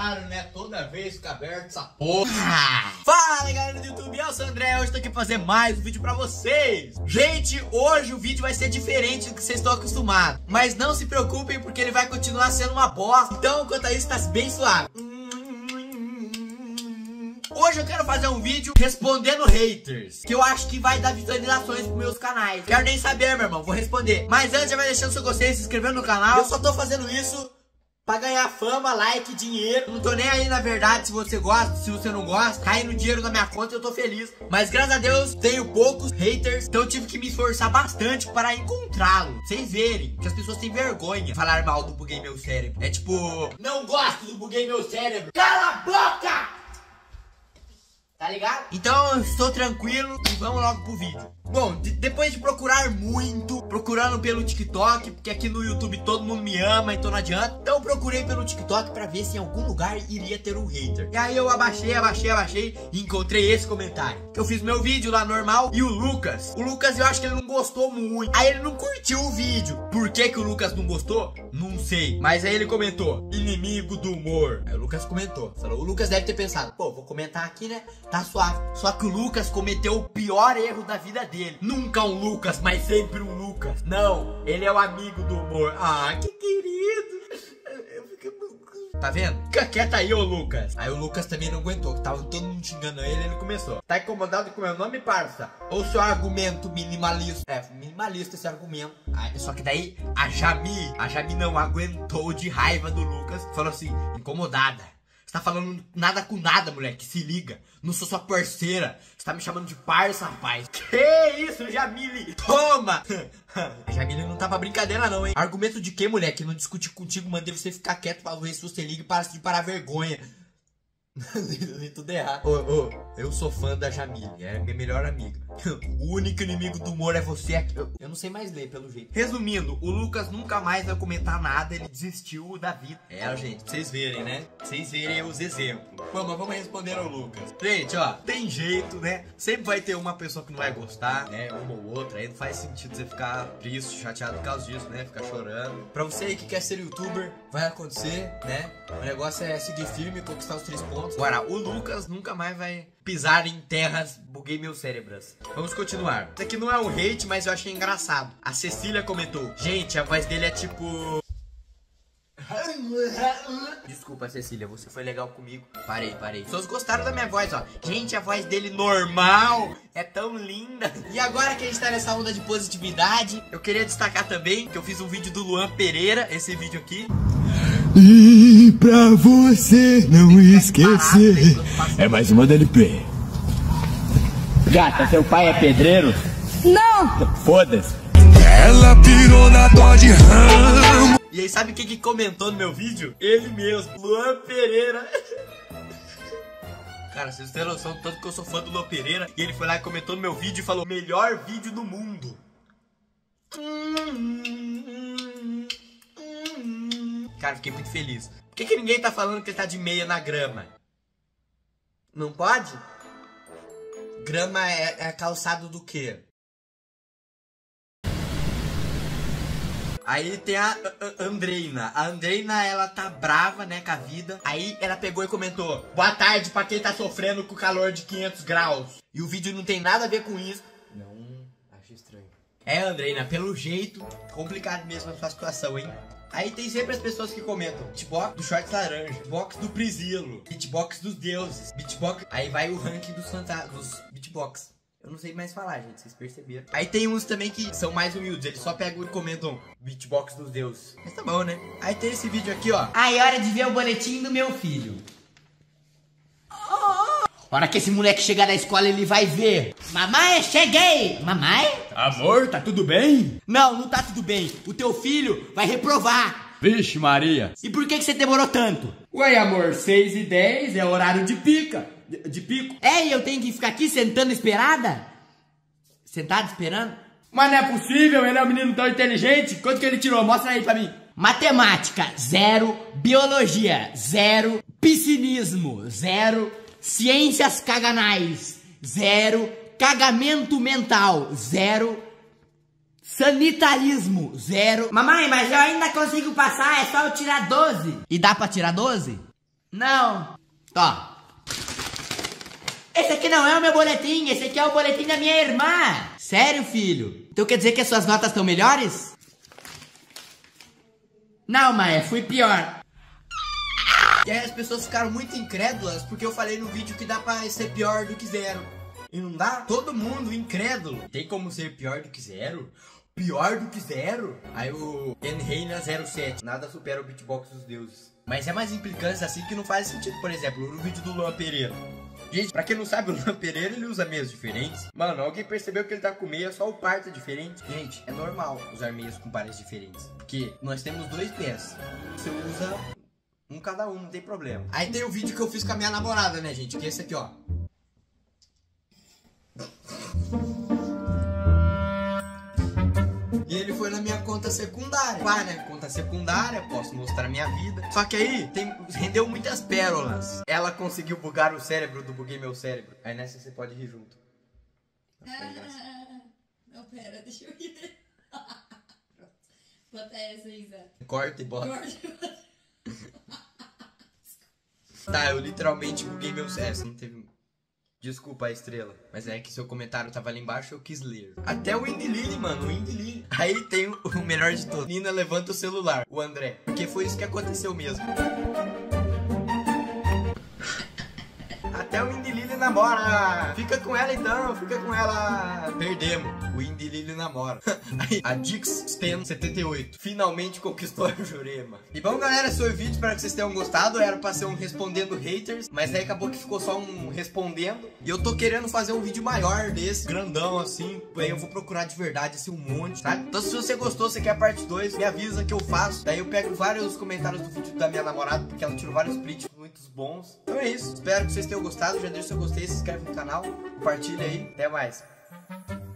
claro, né? Toda vez fica aberto essa porra. Fala, galera do YouTube, eu sou o André. Hoje tô aqui pra fazer mais um vídeo pra vocês. Gente, hoje o vídeo vai ser diferente do que vocês estão acostumados. Mas não se preocupem, porque ele vai continuar sendo uma bosta. Então, quanto a isso, tá bem suave. Hoje eu quero fazer um vídeo respondendo haters, que eu acho que vai dar visualizações pros meus canais. Quero nem saber, meu irmão, vou responder. Mas antes já vai deixando seu gostei, se inscrevendo no canal. Eu só tô fazendo isso pra ganhar fama, like, dinheiro. Não tô nem aí, na verdade, se você gosta, se você não gosta. Caindo dinheiro na minha conta, eu tô feliz. Mas graças a Deus, tenho poucos haters. Então eu tive que me esforçar bastante para encontrá-lo. Vocês verem que as pessoas têm vergonha de falar mal do Buguei Meu Cérebro. É tipo, não gosto do Buguei Meu Cérebro. Cala a boca! Tá ligado? Então eu estou tranquilo e vamos logo pro vídeo. Bom, depois de procurar muito, procurando pelo TikTok, porque aqui no YouTube todo mundo me ama, então não adianta. Então eu procurei pelo TikTok pra ver se em algum lugar iria ter um hater. E aí eu abaixei e encontrei esse comentário. Que eu fiz meu vídeo lá normal e o Lucas eu acho que ele não gostou muito. Aí ele não curtiu o vídeo. Por que que o Lucas não gostou? Não sei. Mas aí ele comentou, inimigo do humor. Aí o Lucas comentou, falou, o Lucas deve ter pensado, pô, vou comentar aqui, né? Tá suave. Só que o Lucas cometeu o pior erro da vida dele. Nunca um Lucas, mas sempre um Lucas. Não, ele é o amigo do humor. Ah, que querido. Tá vendo? Fica quieto aí, ô Lucas. Aí o Lucas também não aguentou, que tava todo mundo xingando ele começou. Tá incomodado com o meu nome, parça? Ou seu argumento minimalista? É, minimalista esse argumento. Só que daí a Jami não aguentou de raiva do Lucas. Falou assim, incomodada. Você tá falando nada com nada, moleque, se liga. Não sou sua parceira. Você tá me chamando de parça, rapaz. Que isso, Jamile? Toma! A Jamile não tá pra brincadeira não, hein? Argumento de que, moleque? Não discuti contigo, mandei você ficar quieto pra ver se você liga e para de parar vergonha. Tudo errado. Eu sou fã da Jamile, é minha melhor amiga. O único inimigo do humor é você aqui. Eu não sei mais ler, pelo jeito. Resumindo, o Lucas nunca mais vai comentar nada, ele desistiu da vida. É, gente, pra vocês verem, né? Pra vocês verem os exemplos. Bom, mas vamos responder ao Lucas. Gente, ó, tem jeito, né? Sempre vai ter uma pessoa que não vai gostar, né? Uma ou outra. Aí não faz sentido você ficar triste, chateado por causa disso, né? Ficar chorando. Pra você aí que quer ser youtuber, vai acontecer, né? O negócio é seguir firme, conquistar os 3 pontos. Agora, o Lucas nunca mais vai pisar em terras Buguei Meus Cérebros. Vamos continuar. Isso aqui não é um hate, mas eu achei engraçado. A Cecília comentou, gente, a voz dele é tipo... Desculpa, Cecília, você foi legal comigo. Parei. As pessoas gostaram da minha voz, ó. Gente, a voz dele normal é tão linda. E agora que a gente tá nessa onda de positividade, eu queria destacar também que eu fiz um vídeo do Luan Pereira, esse vídeo aqui. E pra você não esquecer, é mais uma DLP. Gata, seu pai é pedreiro? Não! Foda-se. Ela pirou na dó de ramo. E aí, sabe quem que comentou no meu vídeo? Ele mesmo, Luan Pereira. Cara, vocês têm noção do tanto que eu sou fã do Luan Pereira. E ele foi lá e comentou no meu vídeo e falou, melhor vídeo do mundo. Cara, fiquei muito feliz. Por que ninguém tá falando que ele tá de meia na grama? Não pode? Grama é calçado do quê? Aí tem a Andreina. A Andreina, ela tá brava, né, com a vida. Aí ela pegou e comentou, boa tarde pra quem tá sofrendo com o calor de 500 graus. E o vídeo não tem nada a ver com isso. Não, acho estranho. É, Andreina, pelo jeito, complicado mesmo a sua situação, hein? Aí tem sempre as pessoas que comentam beatbox do Shorts Laranja, beatbox do Prisilo, beatbox dos deuses, beatbox... Aí vai o ranking dos beatbox. Eu não sei mais falar, gente, vocês perceberam. Aí tem uns também que são mais humildes, eles só pegam e comentam beatbox dos deuses. Mas tá bom, né? Aí tem esse vídeo aqui, ó. Aí, hora de ver o boletim do meu filho. Hora que esse moleque chegar da escola, ele vai ver. Mamãe, cheguei! Mamãe? Amor, tá tudo bem? Não tá tudo bem. O teu filho vai reprovar. Vixe, Maria. E por que você demorou tanto? Ué, amor, 6h10 é horário de pica. De pico. É, e eu tenho que ficar aqui sentando esperada? Sentado esperando? Mas não é possível, ele é um menino tão inteligente. Quanto que ele tirou? Mostra aí pra mim. Matemática, 0. Biologia, 0. Piscinismo, 0. Ciências caganais, 0. Cagamento mental, 0. Sanitarismo, 0. Mamãe, mas eu ainda consigo passar, é só eu tirar 12. E dá pra tirar 12? Não. Ó. Esse aqui não é o meu boletim, esse aqui é o boletim da minha irmã. Sério, filho? Então quer dizer que as suas notas estão melhores? Não, Maia, fui pior. E aí as pessoas ficaram muito incrédulas porque eu falei no vídeo que dá pra ser pior do que 0. E não dá? Todo mundo incrédulo. Tem como ser pior do que 0? Pior do que 0? Aí o Enreina 07. Nada supera o beatbox dos deuses. Mas é mais implicância assim que não faz sentido. Por exemplo, no vídeo do Luan Pereira. Gente, pra quem não sabe, o Luan Pereira, ele usa meias diferentes. Mano, alguém percebeu que ele tá com meia, só o par tá diferente? Gente, é normal usar meias com pares diferentes. Porque nós temos 2 pés. Você usa um cada um, não tem problema. Aí tem o vídeo que eu fiz com a minha namorada, né, gente? Que é esse aqui, ó. E ele foi na minha conta secundária. Vai, né? Conta secundária, posso mostrar minha vida. Só que aí rendeu muitas pérolas. Ela conseguiu bugar o cérebro do Buguei Meu Cérebro. Aí nessa você pode rir junto. Não, pera, deixa eu rir. Bota essa aí, Zé. Corta e bota. Tá, eu literalmente buguei meu cérebro. Não teve... Desculpa a estrela, mas é que seu comentário tava ali embaixo, eu quis ler. Até o Indy Lily, mano, o Indy Lily. Aí tem o melhor de todos. Nina levanta o celular, o André. Porque foi isso que aconteceu mesmo. Até o Indy Lily namora. Fica com ela então, fica com ela. Perdemos. O Indy Lily namora. Aí, a Dix Stan 78 finalmente conquistou a Jurema. E bom, galera, esse foi o vídeo. Espero que vocês tenham gostado. Era pra ser um respondendo haters, mas aí acabou que ficou só um respondendo. E eu tô querendo fazer um vídeo maior desse, grandão assim. Aí eu vou procurar de verdade assim um monte, tá? Então se você gostou, você quer a parte 2, me avisa que eu faço. Daí eu pego vários comentários do vídeo da minha namorada, porque ela tirou vários prints muito bons. Então é isso. Espero que vocês tenham gostado. Já deixa seu gostei, se inscreve no canal, compartilha aí. Até mais.